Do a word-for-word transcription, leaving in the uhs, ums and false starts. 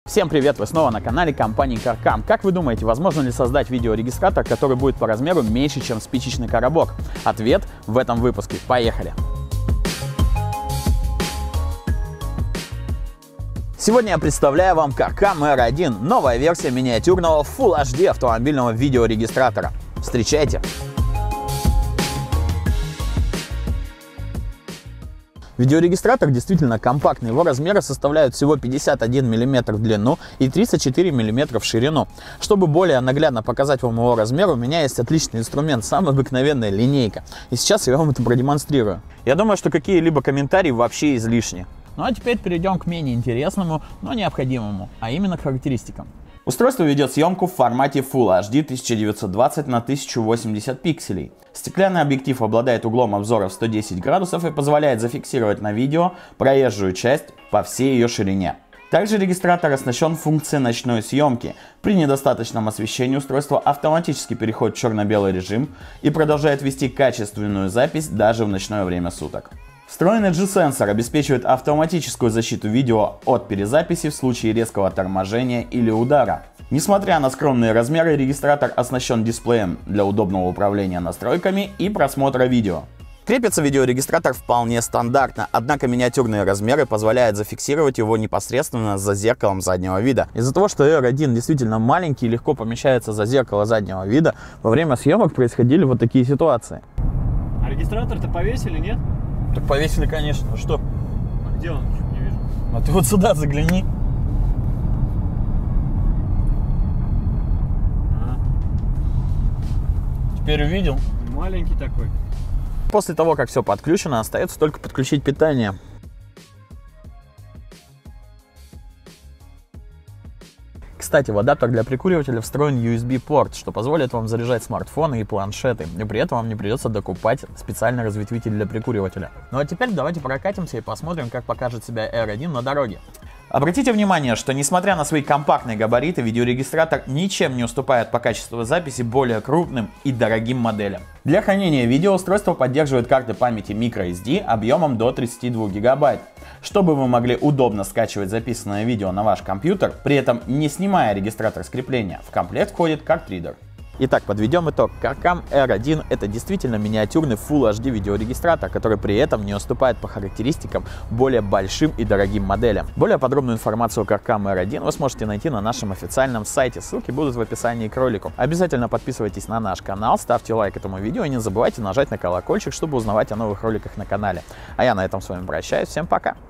Всем привет! Вы снова на канале компании CarCam. Как вы думаете, возможно ли создать видеорегистратор, который будет по размеру меньше, чем спичечный коробок? Ответ в этом выпуске. Поехали! Сегодня я представляю вам CarCam эр один, новая версия миниатюрного Full эйч ди автомобильного видеорегистратора. Встречайте! Видеорегистратор действительно компактный, его размеры составляют всего пятьдесят один миллиметр в длину и тридцать четыре миллиметра в ширину. Чтобы более наглядно показать вам его размер, у меня есть отличный инструмент, самая обыкновенная линейка. И сейчас я вам это продемонстрирую. Я думаю, что какие-либо комментарии вообще излишни. Ну а теперь перейдем к менее интересному, но необходимому, а именно к характеристикам. Устройство ведет съемку в формате Full эйч ди тысяча девятьсот двадцать на тысячу восемьдесят пикселей. Стеклянный объектив обладает углом обзора в сто десять градусов и позволяет зафиксировать на видео проезжую часть по всей ее ширине. Также регистратор оснащен функцией ночной съемки. При недостаточном освещении устройство автоматически переходит в черно-белый режим и продолжает вести качественную запись даже в ночное время суток. Встроенный G-сенсор обеспечивает автоматическую защиту видео от перезаписи в случае резкого торможения или удара. Несмотря на скромные размеры, регистратор оснащен дисплеем для удобного управления настройками и просмотра видео. Крепится видеорегистратор вполне стандартно, однако миниатюрные размеры позволяют зафиксировать его непосредственно за зеркалом заднего вида. Из-за того, что эр один действительно маленький и легко помещается за зеркало заднего вида, во время съемок происходили вот такие ситуации. А регистратор-то повесили, нет? Так повесили, конечно. Что? А где он? Чуть не вижу. А ты вот сюда загляни. А. Теперь увидел? Маленький такой. После того, как все подключено, остается только подключить питание. Кстати, в адаптер для прикуривателя встроен ю эс би-порт, что позволит вам заряжать смартфоны и планшеты, и при этом вам не придется докупать специальный разветвитель для прикуривателя. Ну а теперь давайте прокатимся и посмотрим, как покажет себя эр один на дороге. Обратите внимание, что несмотря на свои компактные габариты, видеорегистратор ничем не уступает по качеству записи более крупным и дорогим моделям. Для хранения видео устройство поддерживает карты памяти microSD объемом до тридцати двух гигабайт, чтобы вы могли удобно скачивать записанное видео на ваш компьютер, при этом не снимая регистратор с крепления. В комплект входит картридер. Итак, подведем итог. CarCam эр один это действительно миниатюрный Full эйч ди видеорегистратор, который при этом не уступает по характеристикам более большим и дорогим моделям. Более подробную информацию о CarCam эр один вы сможете найти на нашем официальном сайте, ссылки будут в описании к ролику. Обязательно подписывайтесь на наш канал, ставьте лайк этому видео и не забывайте нажать на колокольчик, чтобы узнавать о новых роликах на канале. А я на этом с вами прощаюсь, всем пока!